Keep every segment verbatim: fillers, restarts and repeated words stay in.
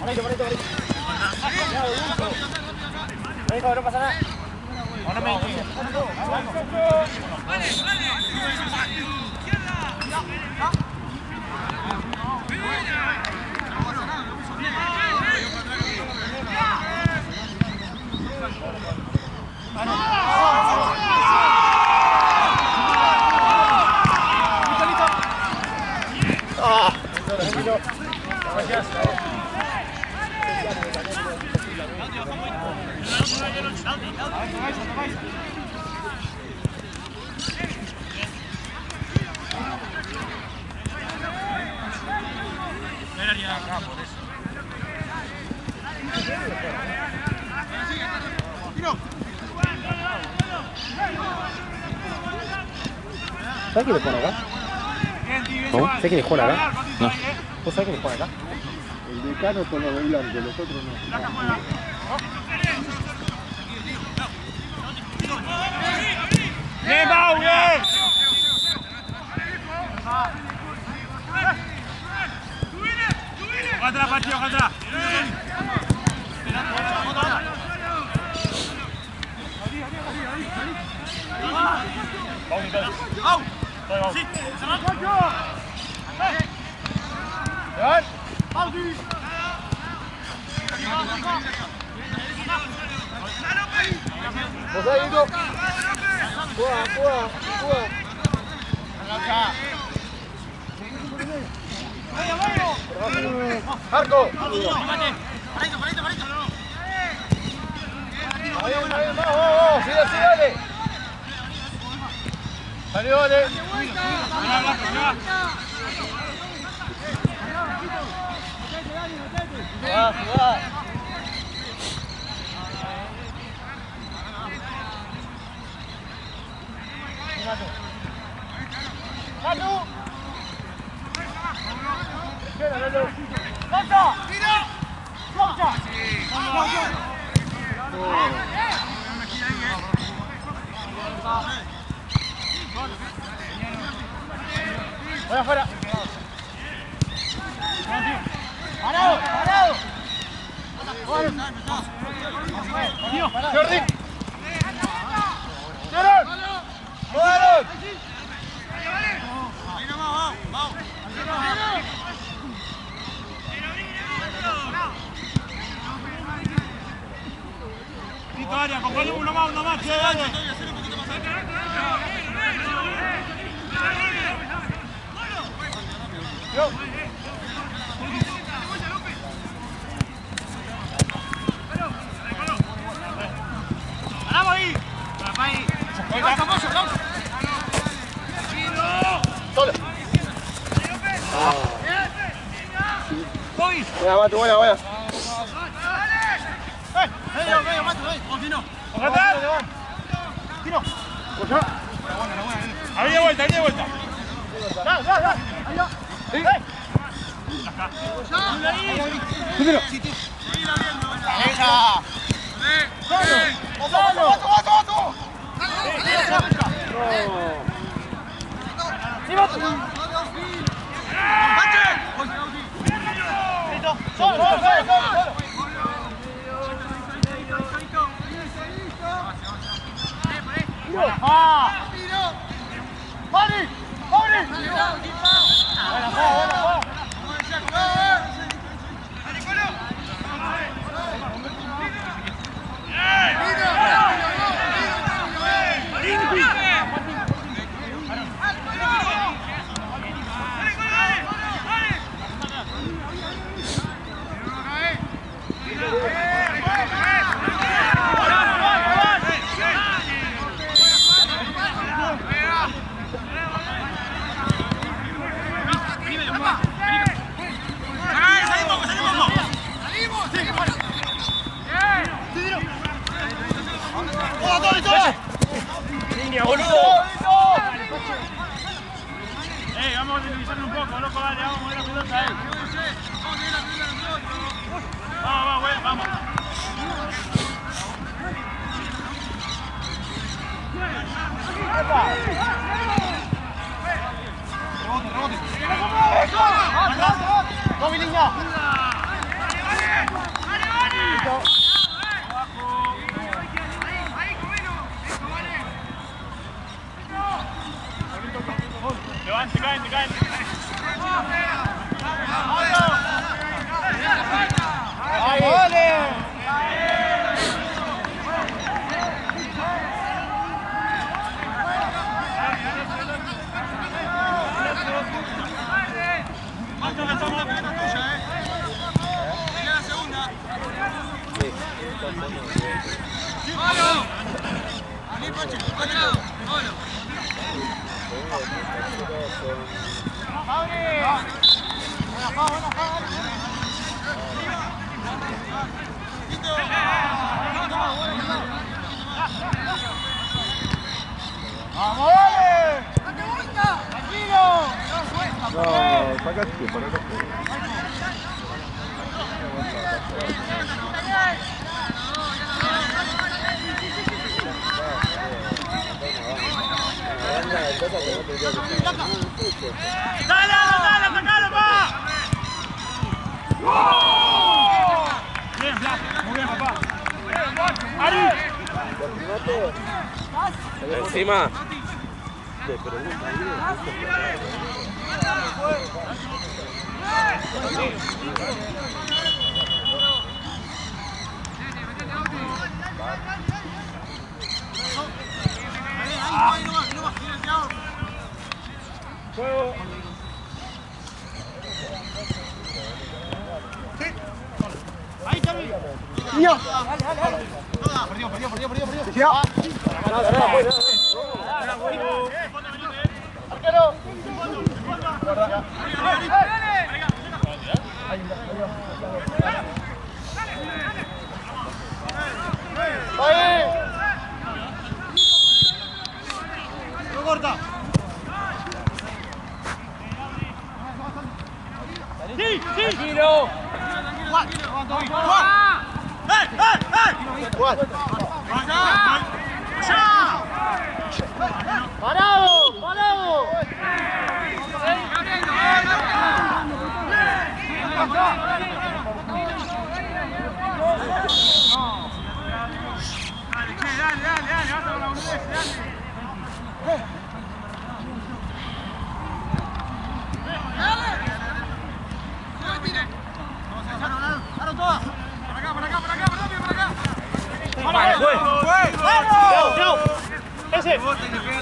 Bonito, bonito, bonito. Bonito, no pasa nada. Ahora me dice. Vale, vale. Ah, gracias. ¿Sabes quién le pone acá? ¿Cómo? ¿Sabes quién le juega acá? No. ¿Vos sabés quién le juega acá? El decano con los de blanco, los otros no. ¡Bien, Mau, bien! ¡Ojalá atrás, Pachi, ojalá atrás! ¡Vamos! ¡Sí! ¡Levan! ¡Vos ahí, Ido! ¡Juega, juega, juega! ¡Marco! ¡Parito, parito, parito! ¡Ahí, ahí, vamos, vamos! ¡Sigue, sigue, dale! ¡Salió, dale! ¡Jugá, jugá! ¡Manu! ¡Espera, Lalo! ¡Lanza! ¡Tira! ¡Lanza! ¡Voy afuera! ¡Parado! ¡Parado! ¡Jordi! ¡Aaron! ¡Aaron! Ahí nomás, vamos, vamos. Tito, área, acompañemos uno más, uno más, que gane. Yo. ¡Ganamos ahí! ¡Ahí! ¡Lanza, Moyo, lanza! ¡Solo! ¡Bobby! Buena, Matu, buena, buena. ¡Eh! ¡Medio, medio, Matu, ahí! ¡Continúo! ¡Ojalá! ¡Tino! ¿Escuchá? ¡Ahí de vuelta, ahí de vuelta! ¡Ya, ya, ya! ¡Ahí ya! ¡Sí! ¡Acá! ¡Primero! ¡Seguila viendo! ¡Esa! ¡Solo! ¡Solo! ¡Vato, vato, vato! ¡Sí, Matu! ¡Listo! ¡Solo, solo, solo, solo! ¡Ah! ¡Mari! ¡Mari! ¡Buena, buena, buena! ¡Línea, boludo! ¡Eh, vamos a utilizarlo un poco, loco, dale, vamos a mover la pelota ahí! ¡Vamos, vamos, güey, vamos! ¡Rebote, rebote! ¡Vamos, mi niña! No, sacaste, para acá. ¡Dale, dale, sacalo, pa! Bien, Blas, muy bien, papá. ¡Ari! Encima. Juego. Sí. Ahí está bien. ¡Niño! Perdió, perdió, perdió, perdió, perdió. ¡Ya! ¡Arquero! ¡Ahí! ¡No corta! ¡Sí, sí! ¡Tranquilo! ¡Juan! ¡Juan! ¡Eh, eh, eh! ¡Juan! ¡Allá! ¡Allá! ¡Parado! ¡Parado! Dale, dale, dale, dale, vas a la boludez, dale. ¡Vale, juez! ¡Vamos! ¡Ese! Mano,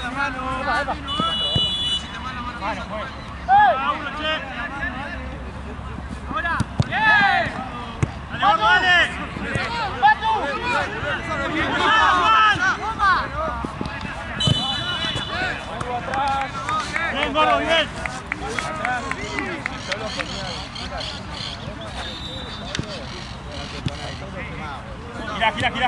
juez. Uno, che. Ahora. ¡Bien! ¡Dale, vamos, dale! ¡Bien, Gordo, bien! Gira, gira, gira.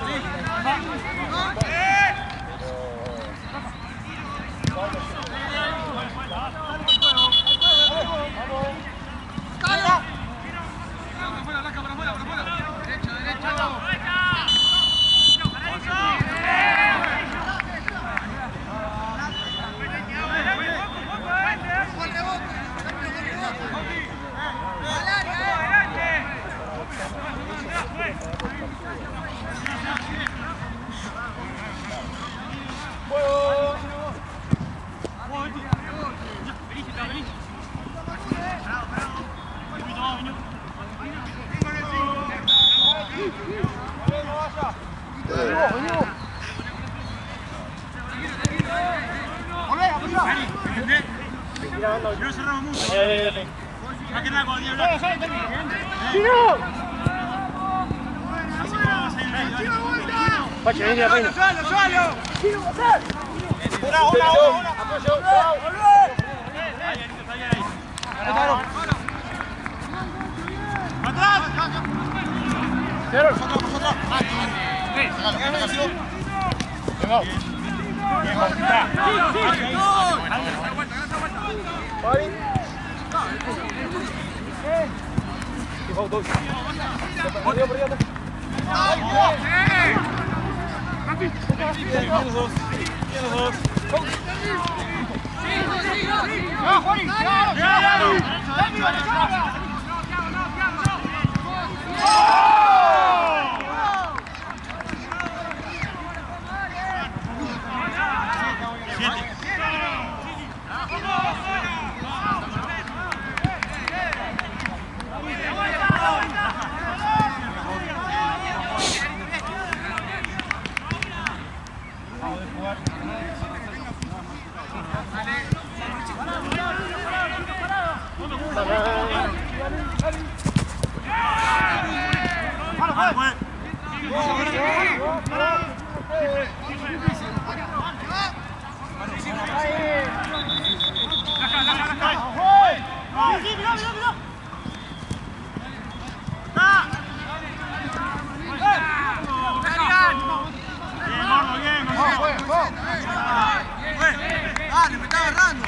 No cerramos mucho. Va a quedar con diez blancos. ¡Tiro! Pache, vení a la reina. ¡Suelo, suelo! ¡Una, una, una! ¡Apoyo! ¡Atrás! ¡Cero! Dale, me está agarrando.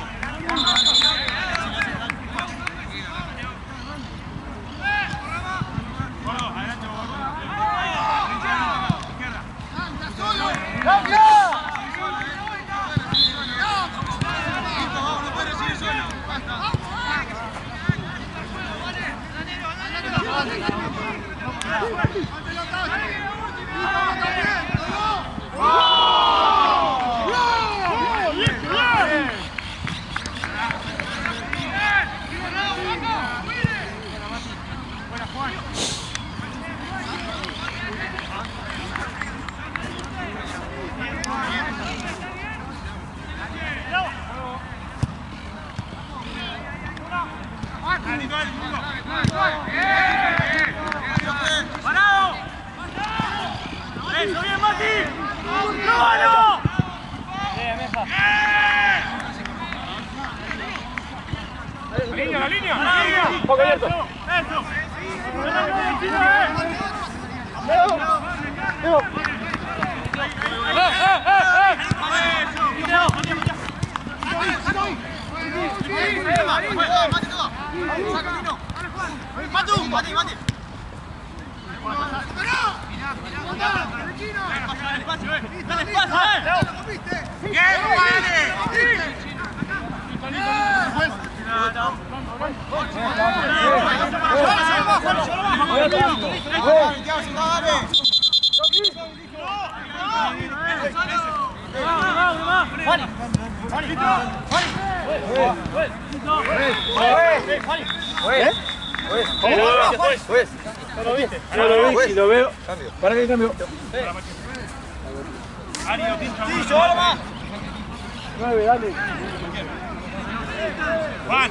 Si lo veo. ¿Para qué cambio? Sí, yo ahora más. nueve, dale. Juan.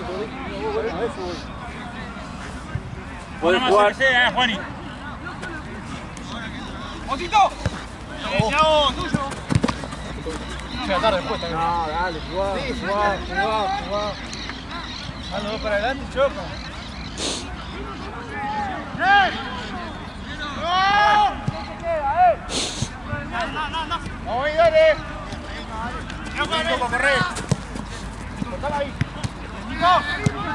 Puedes jugar. Juani. ¡Otito! Chao, tuyo. Llega tarde después también. No, dale, jugá, jugá, jugá, jugá. Dale, para adelante y choca. Vamos ahí, dale. Nico, corre. Cortala ahí. Nico.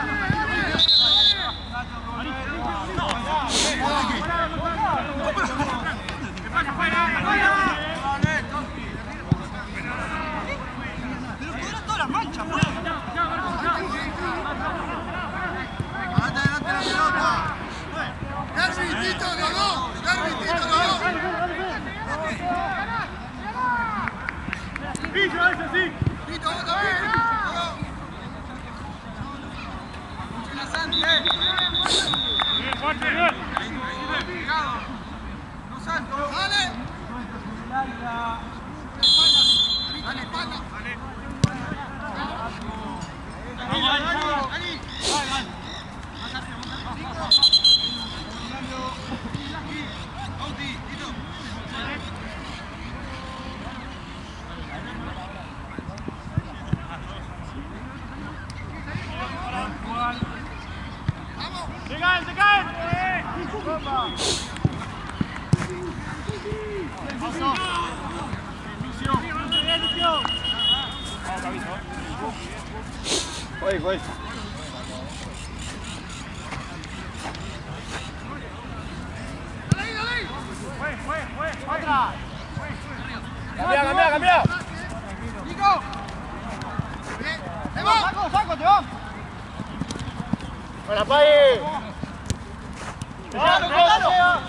Pero todas las manchas, pues. Adelante, adelante la pelota. Derby, Tito, los dos. Derby, Tito, los dos. Pillo, ese sí. Tito, vos también. Bien, fuerte, bien. No salto. Dale. Dale, espalda. Vamos, Ali, vamos. Ali. ¡Se caen, se caen! ¡Paso! ¡Inicio! Vamos, Cabizo. Voy, voy. ¡Fue, fue, fue! ¡Otra! Cambia, cambia, cambia. Nico. Te va. Saco, saco, te va. Buena, Pai. Dale, dale.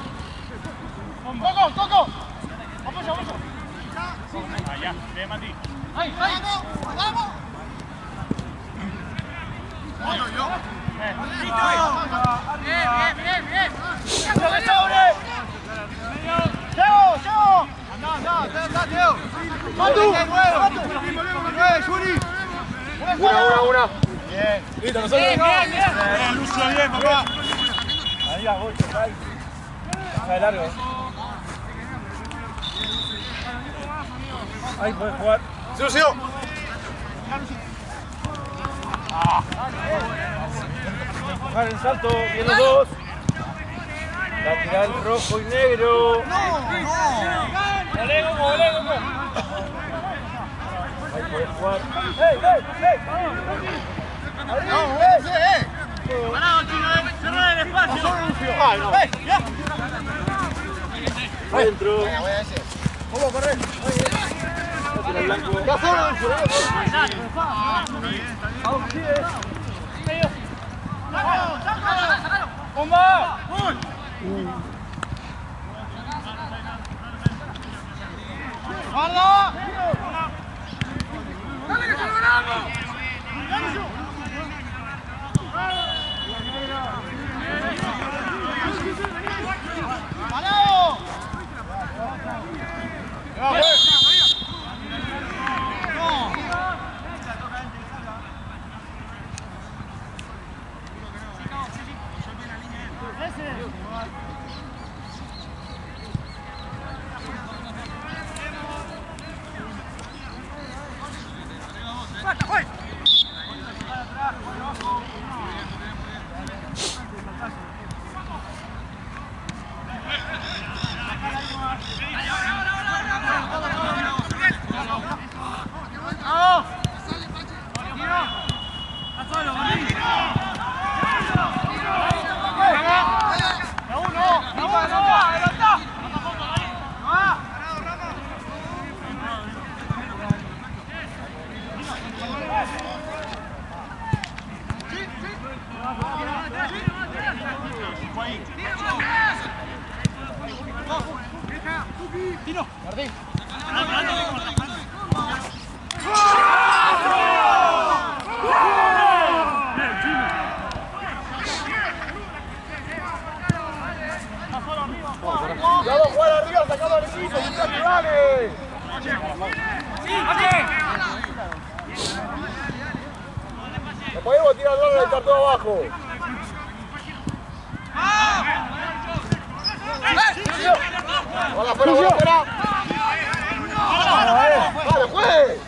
Coco, Coco. Apoya, apoya. Allá, bien, Mati. Ahí, ahí. Vamos, vamos. Yo, yo. Bien, bien, bien, bien. ¡Lo que sobre! ¡Teo, Teo! ¡Andá, andá! ¡Andá, Teo! ¡Matu! ¡Matu! ¡Eh, Yuri! Una, una, una. Bien. Listo, nosotros. Bien, bien, bien. Bien, Lucio, bien, papá. Ahí va, Gocho, ahí. Está de largo. Ahí puede jugar. ¡Sucio! Jugar en salto, bien los dos. Lateral rojo y negro. ¡No! ¡No! Volé, como, volé, como. Ahí puede jugar. ¡Ey, ey, ey! ¡No, ese, eh! ¡Parado, chino! ¡Cerrar el espacio! ¡Ay, no! ¡Ey, ya! Adentro. Venga, voy a ese. ¿Cómo correr? Tira blanco. ¿Qué hacemos? ¡Bomba! ¡Guarda! ¡Dale que se lo ganamos! ¡Parado! ¡Cuidado, jugar arriba, sacado al equipo! ¡Muchachos, dale! ¡No podemos tirar el balón y estar todo abajo! ¡Hola, fuera, fuera, fuera! ¡Vale, juegue!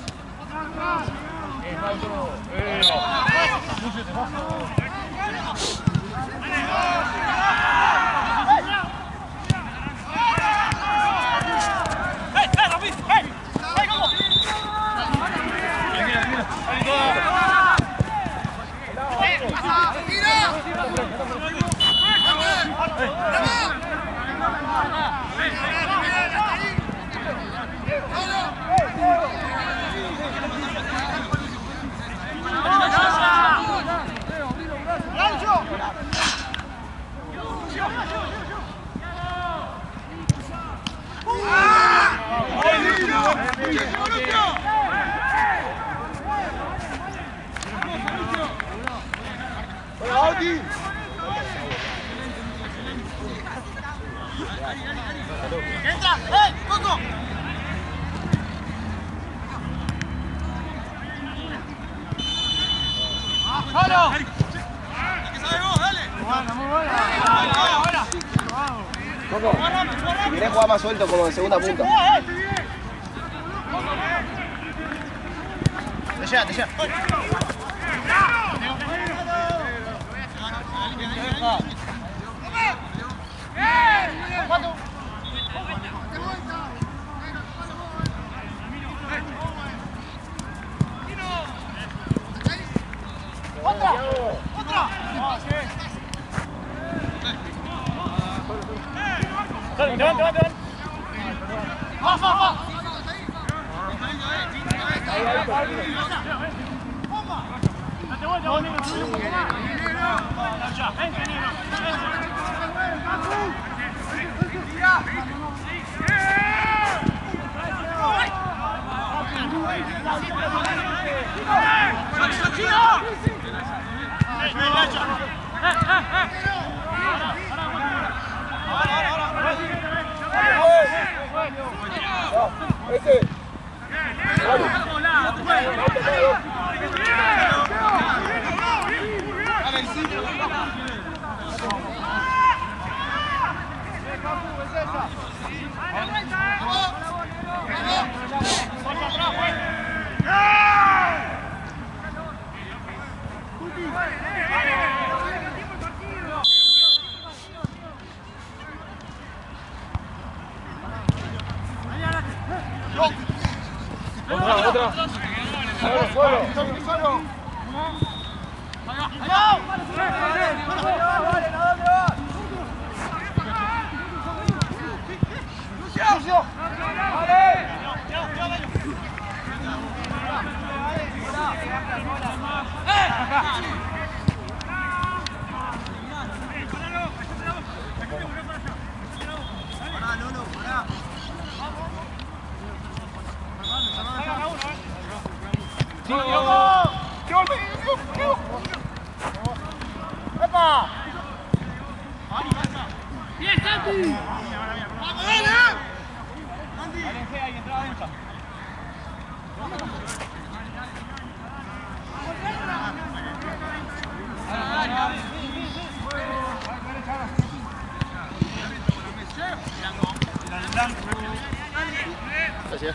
¡Entra! ¡Eh! ¡Coco! ¡Solo! ¿Qué sabes vos? Dale. Buena, muy buena. Buena, Coco, si querés jugar más suelto como de segunda punta. Te llega, te llega. ¡Otra! ¡Otra! ¡Te van, te van, te van! ¡Va, va, va! ¡Date vuelta, vos, negro! ¡Ya, vente, negro! Ese. ¡Vamos! Otra, otra. Solo, solo. Solo, solo. Lucio. Pará, Lolo, pará. ¡Qué golpe! ¡Qué golpe! ¡Epa! ¡Bien, Santi! ¡Vamos, dale! ¡Santi! ¡Valencia y entrada derecha! Gracias.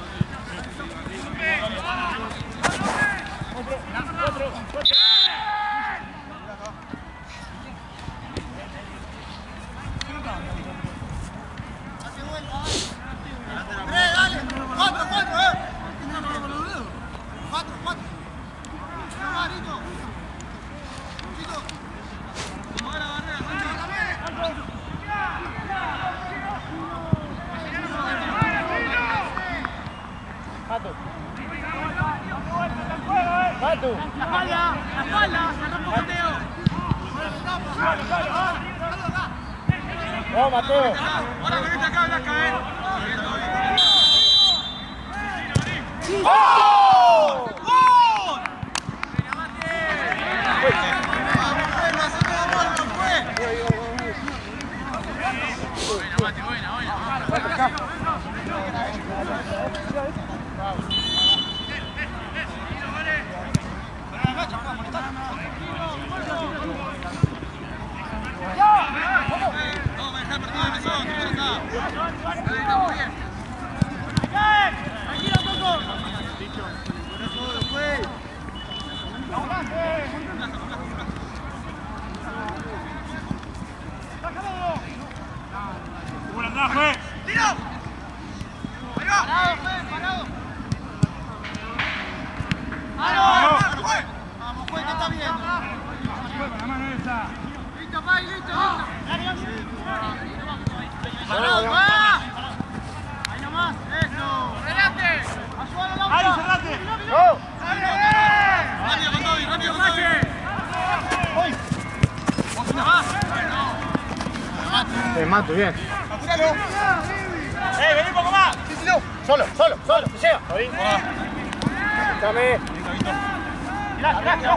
¡No, Mateo! Ahora venite acá, Blanca, eh. ¡Oh! ¡Gol! Eh, Matu, bien. ¡Apúralo! ¡Eh, vení un poco más! ¡Sí, sí, no! Solo, solo, solo. ¡Se llega! Ahí. Dame. ¡Mirá, mirá, mirá!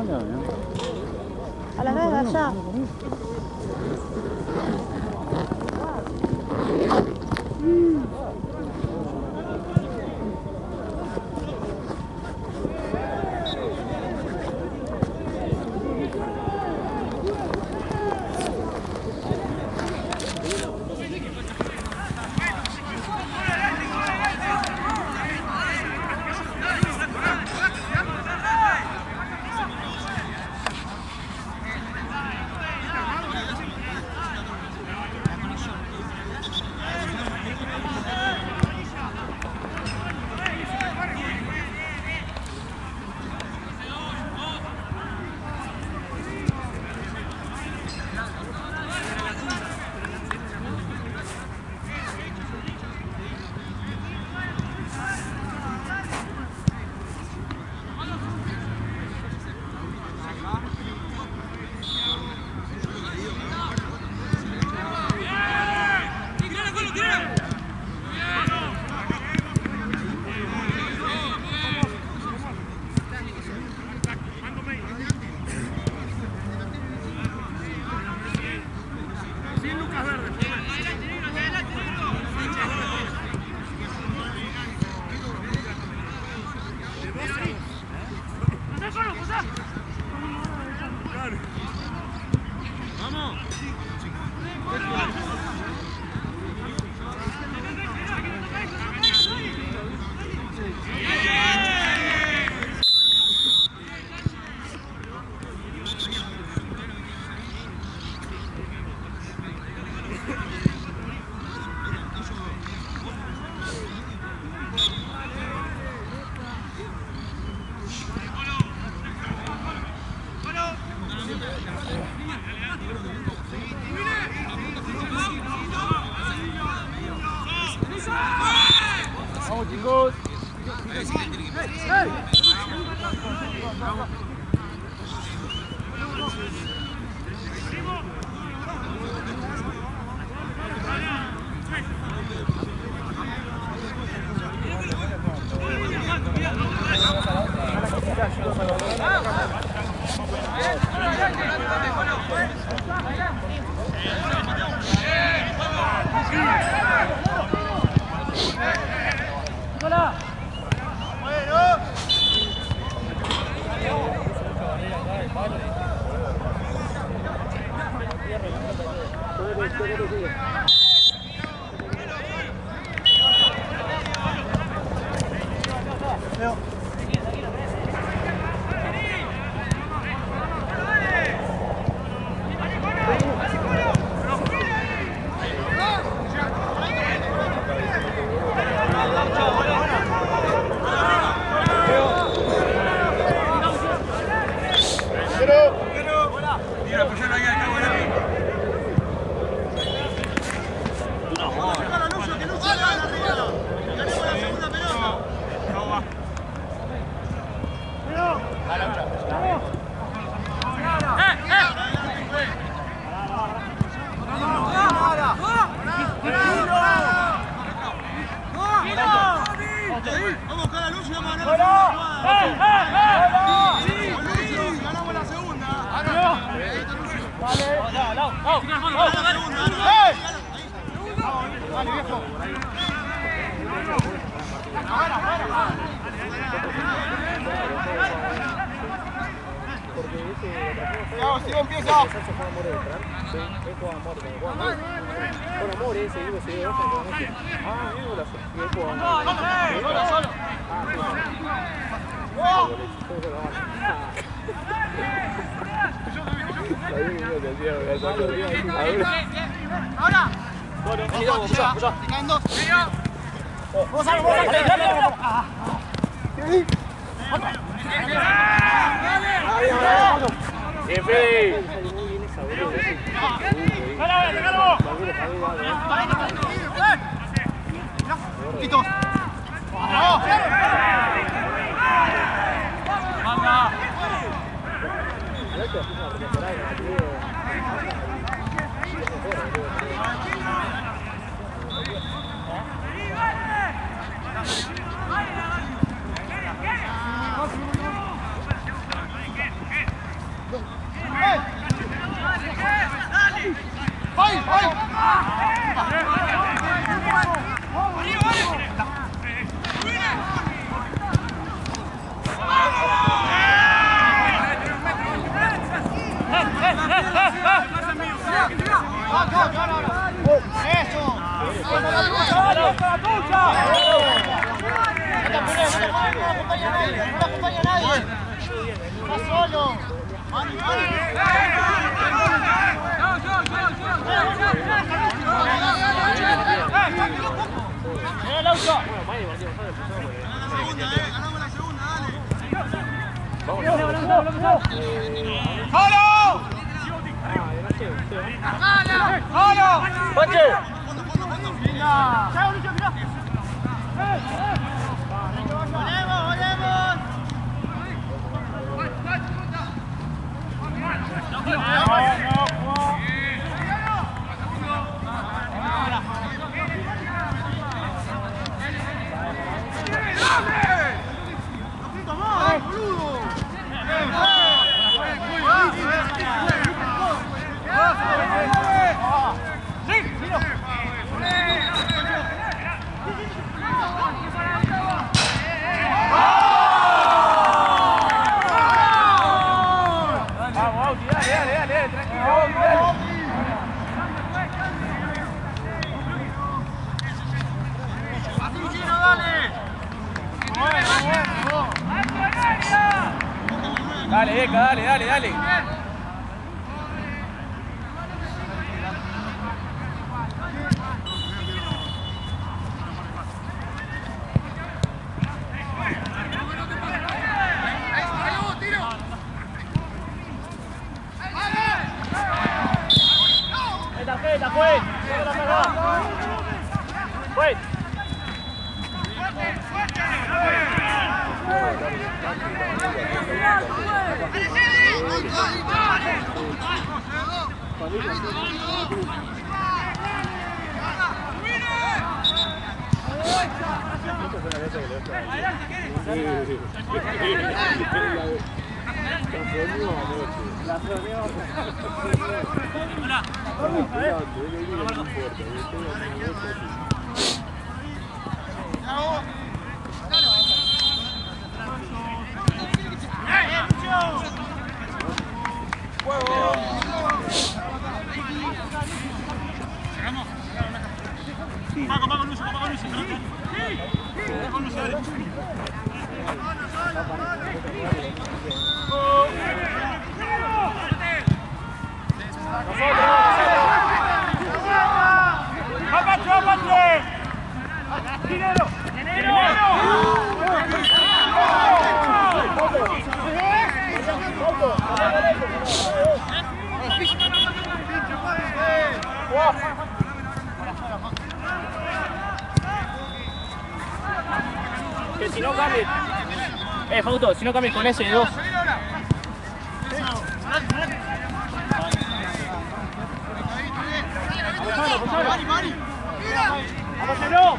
A la vez, allá. Dale, Eka, dale, dale, dale. Tarjeta, juez. Juez. Que si no cambie. Eh, Fausto, si no cambie con ese de dos. ¡Vamos,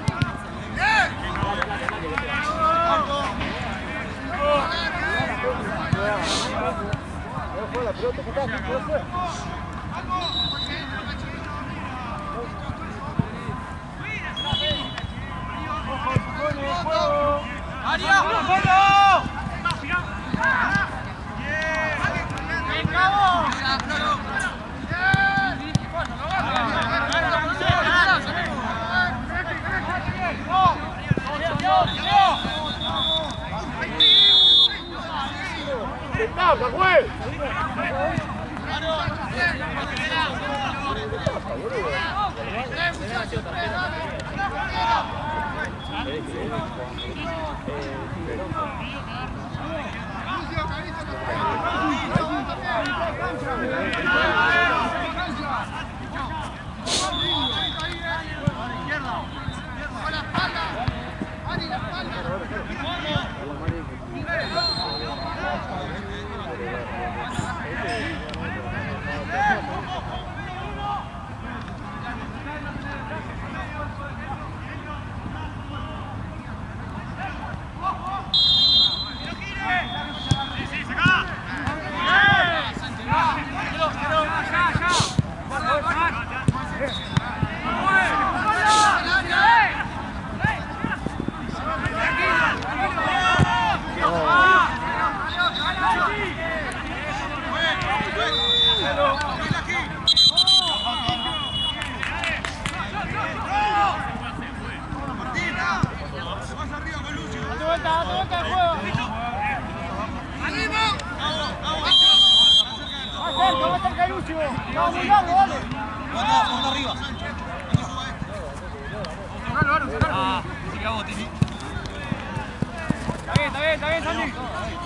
Está bien, está bien, Santi.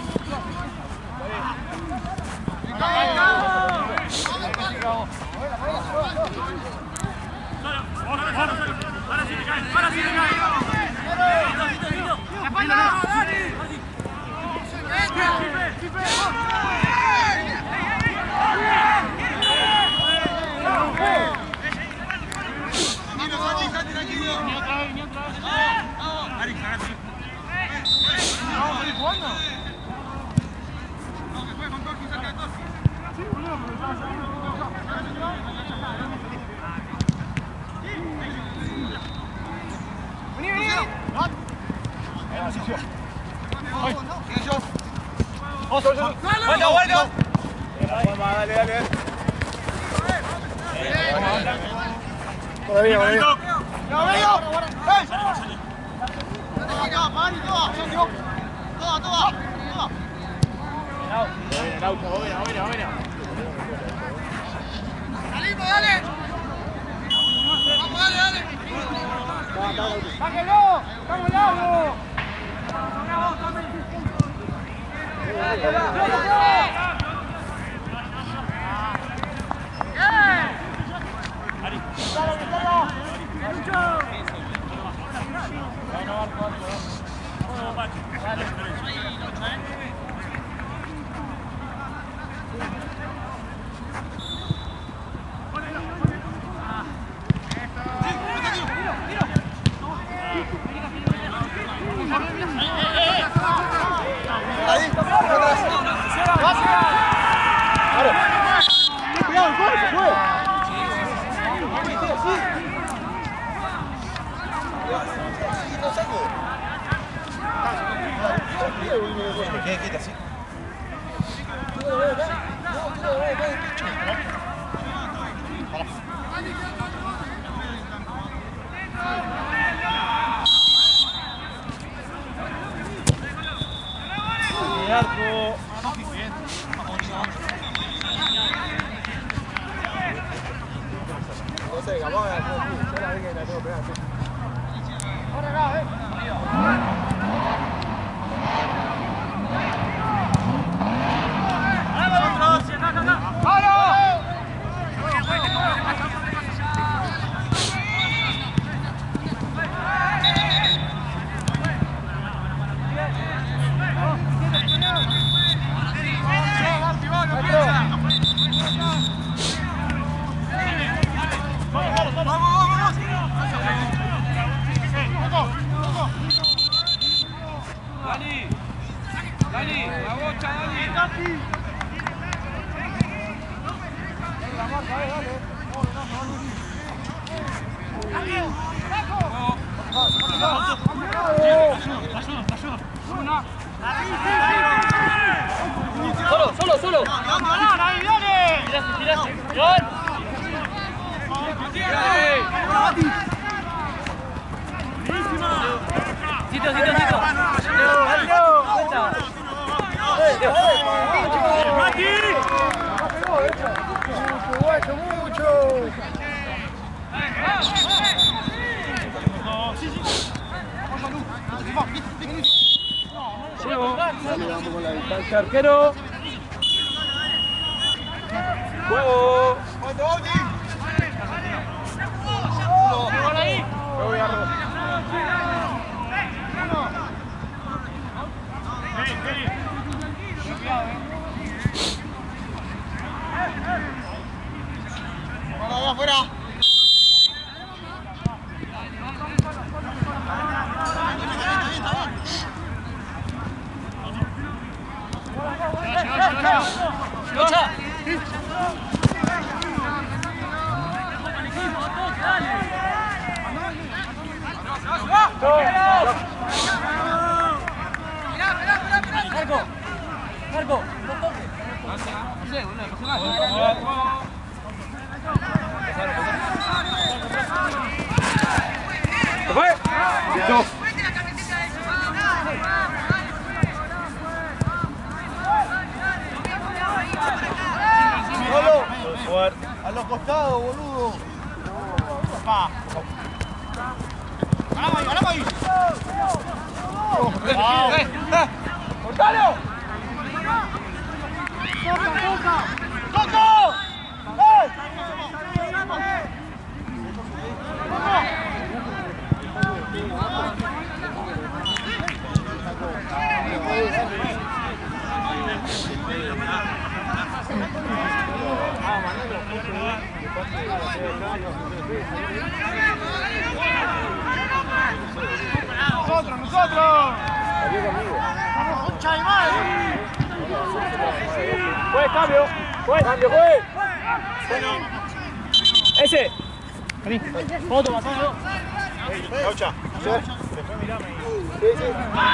¡Vuelta, vuelta! Dale, dale, dale. Todavía, todavía. ¡Salimos, dale! ¡Vamos, dale, dale! ¡Sáquenlo! ¡Vamos largo! ¿Qué quita así? Arco. No sé, capaz de hacer yo la vi que la tengo pegada. Ahora acá, eh. Dani, Dani, la bocha, Dani. La marca, dale, Solo, solo, solo. Vamos a ganar, ahí viene. Tiraste, tiraste. John. Sitio, sitio, sitio. ¡Mucho, mucho! Vamos con la distancia, arquero. Juego. Me voy a robar. ¡Vamos, afuera! ¡Lucha! ¡Marco! ¡Marco! ¡No toques! No sé, boludo, no sé más. ¿Se fue? Listo. ¡Solo! Jugar. A los costados, boludo. Papá. ¡Ganamos ahí, ganamos ahí! ¡Cortalo! ¡Coco! ¡Eh! ¡Nosotros, nosotros! ¡Vamos, concha de madre! Juez, cambio. Juez, cambio, juez. Ese. Vení. Foto, pasando. Caucha. Sí, sí.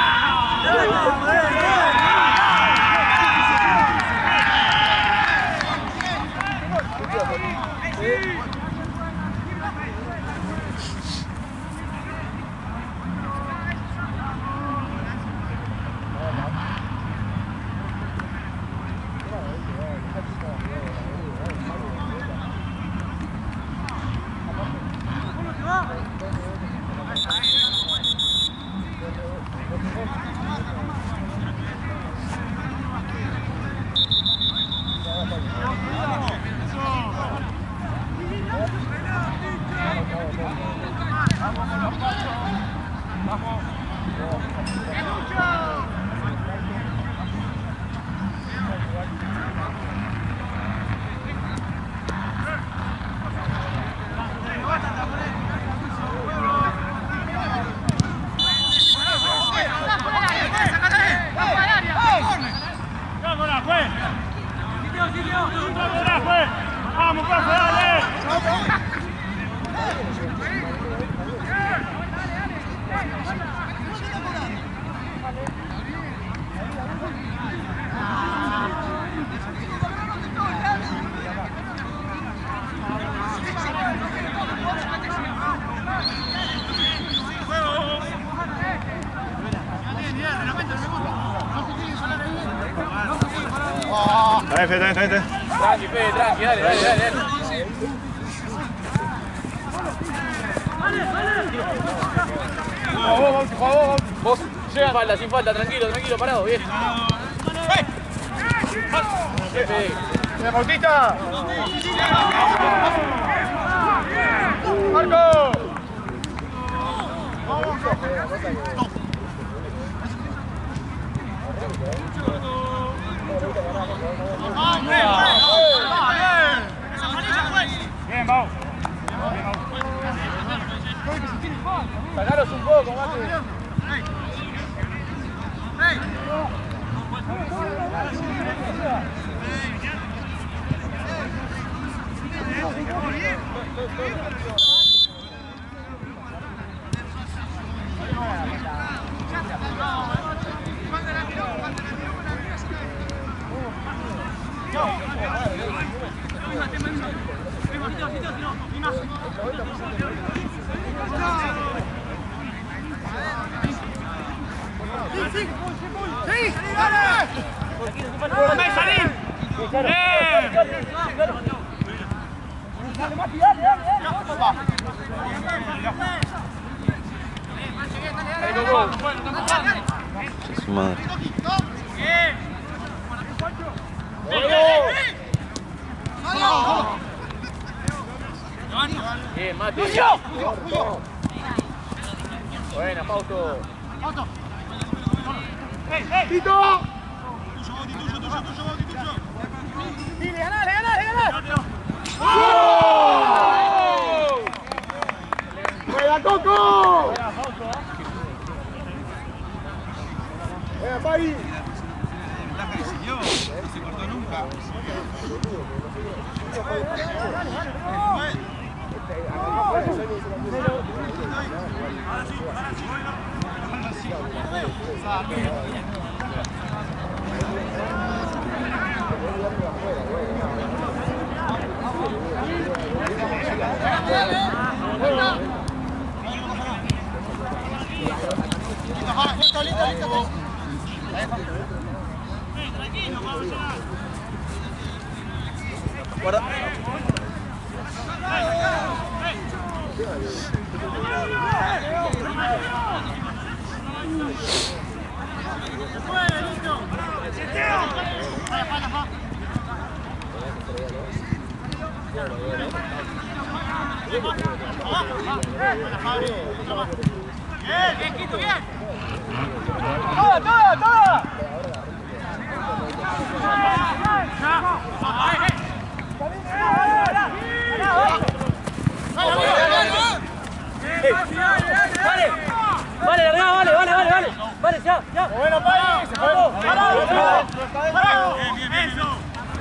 ¡Vamos, profe, dale! Está bien, Fede, está bien, está bien. Tranqui, Fede, tranqui, dale, dale, dale. Vamos, vamos, vamos, vos, llega. Sin falta, sin falta, tranquilo, tranquilo, parado, bien. Bien, Fede. ¡Bien, Bautista! ¡Marco! Bien, Bau. Sacaros un poco, Mati. Su madre. Bien, Mati. Buena, Fausto. ¡Tito! Tuyo, tuyo, tuyo, tuyo, Bauti, tuyo. Dile, ganale, ganale, ganale. ¡Juega, Coco! Buena, Fausto. ¡Juega, Pai! Listo, listo, listo. Tranquilo, vamos a Guarda. Bien, Quito, bien. ¡Toda, toda, toda! Vale, vale, larga, vale, vale, vale, vale. Vale, ya, ya. Bueno, país. Se fue. ¡Parado! Bien, bien, bien. Eso.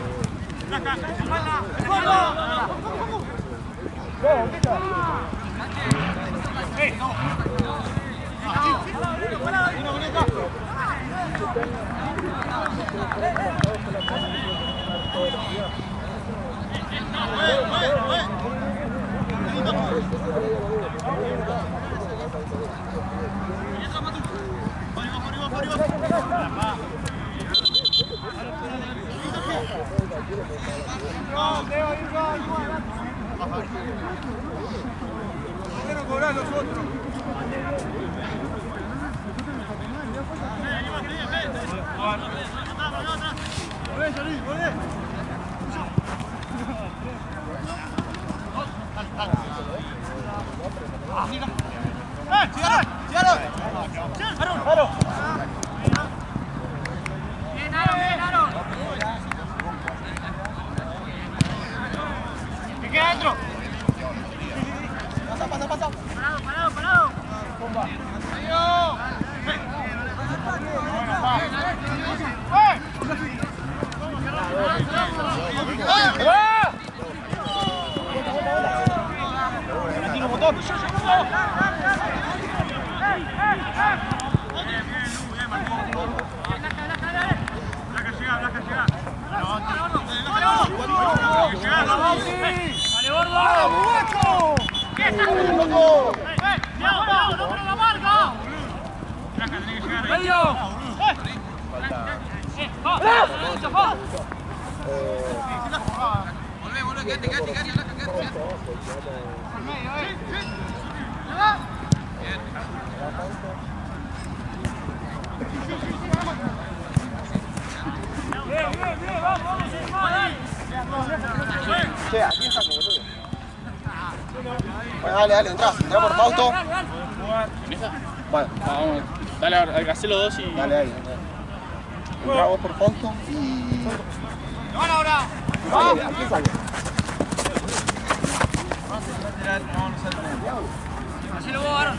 Quiero cobrar los otros. Volvé, salí, volvé. Pasa, pasa, pasa. Parado, parado, parado. Bomba. Volvé, volvé, quédate, quédate, quédate, quédate, quédate. Bien, bien, bien, vamos, vamos, Che, aquí está como boludo. Bueno, dale, dale, entrá. Entrá por Fausto. Bueno, Vamos, dale al Gacelo dos y... dale, dale. Entrá vos por Fausto y... ¡Van ahora! ¡Vamos! Aquí sale. Hacelo vos, Aaron.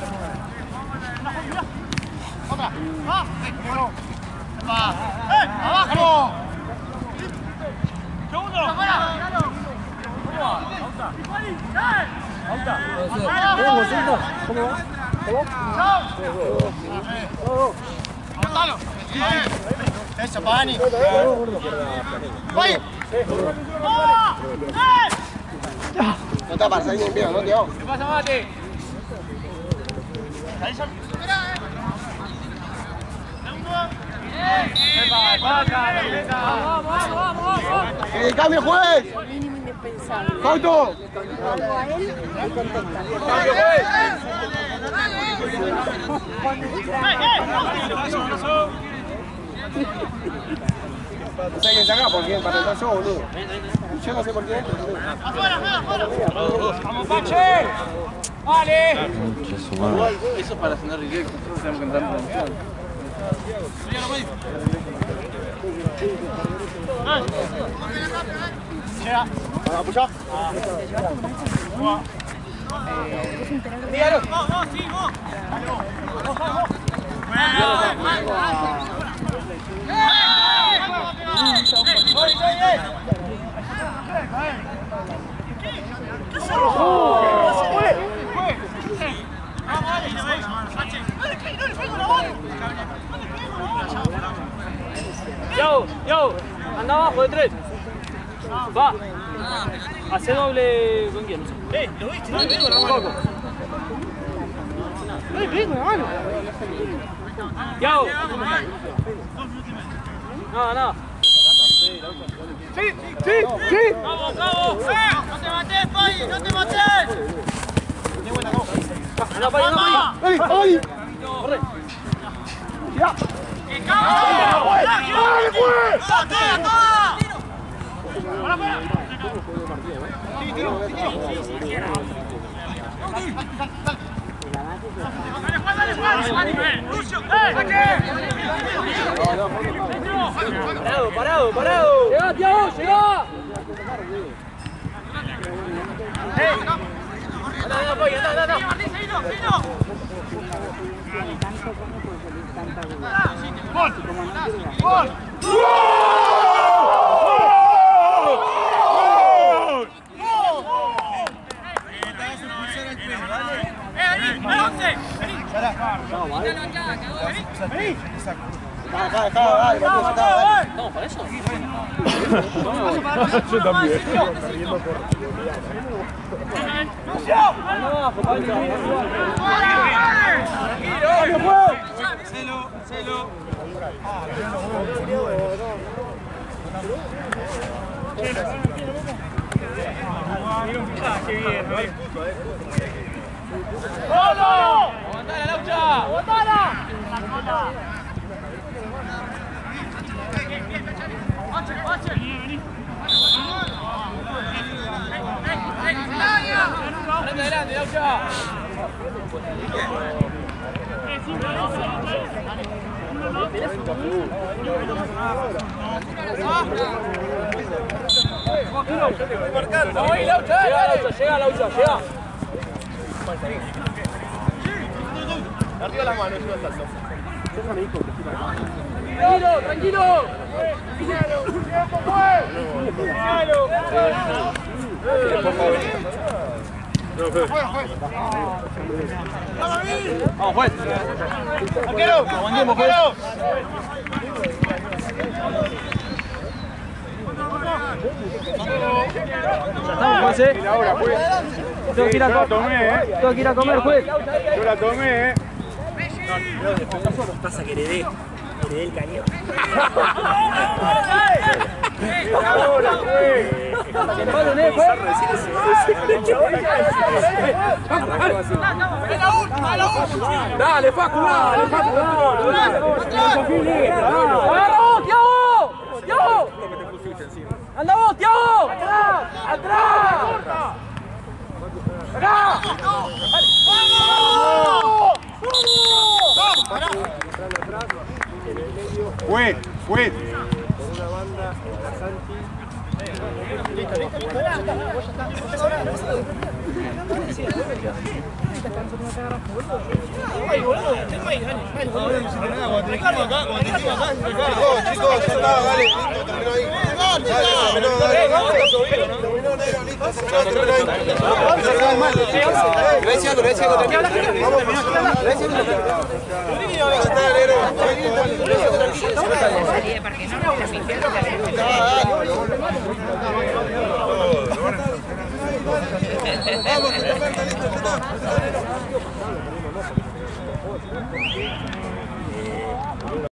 Otra. Va. Va. ¡Eh! ¡Abajo! ¡Segundo! ¡Fuera! ¿Cómo va? ¿Cómo va? ¡Aguantalo! Eso, Pani. ¡Voy! No está para salir bien, bien, ¿no, tío? ¿Qué pasa, Mate? ¿Ahí son? ¡Vamos, vamos, vamos! ¡El cambio, juez! Mínimo indispensable. ¡Fausto! Hablo a él y contesta. ¡Cambio, juez! No sé quién saca, por quién, para entrar yo, boludo. Yo no sé por quién. ¡Afuera, afuera, afuera! ¡Vamos, Pache! ¡Vale! Eso para cenar directo, nosotros tenemos que entrar en transición. Llega. ¿Apuya? Dígalo. Vos, vos, sí, vos. Vos, vos. Bueno, bueno. Yo, yo, anda abajo de tres. Va. Hace doble con quién, no sé. Eh, ¿lo viste? No, vengo la mano. No, vengo la mano. Yo. Nada, nada. Sí, sí, sí. ¡No te mates, Pai! ¡No te mates! ¡Anda, Pai, anda, Pai! ¡Ay, ay! ¡Corre! ¡Ya! ¡Dale, pues! ¡Toda, toda! ¡Parado, parado, parado! ¡Llegá, Tiago, llegá! ¡Anda, anda, Pai, anda, anda, anda! ¡Gol! ¡Gol! ¿Estamos para eso? Yo también. ¡Anda abajo, Pai! ¡Celo! ¡Celo! ¡Qué bien, ¡Vamos! ¡Aguantala, Laucha! ¡Aguantala! ¡Adelante, adelante, Laucha! ¡Ahí, Laucha! ¡Llega, Laucha! ¡Llega, Laucha! ¡Llega! Arriba las manos, yo salto. ¡Tranquilo, tranquilo! Vamos, juez. ¡Arquero! Aguantemos, juez. Ya estamos, juez, eh. Tengo que ir a Yo la tomé, eh. Tengo que ir a comer, juez. Yo la tomé, eh. Pasa que le dé, le dé el cañón. Ahora, juez. ¡Que paren, eh, juez! Dale, Facu, dale, Facu, dale. ¡Agarra vos, Tiago! ¡Tiago! ¡Anda vos, Tiago! ¡Atrás! ¡Atrás! ¡Acá! Juez, juez. Chicos, ya está, dale, listo, terminó ahí. Dale, terminó, dale. Terminó, negro, listo, terminó, terminó ahí. Gracias, gracias. Vamos, que está listo, ya está.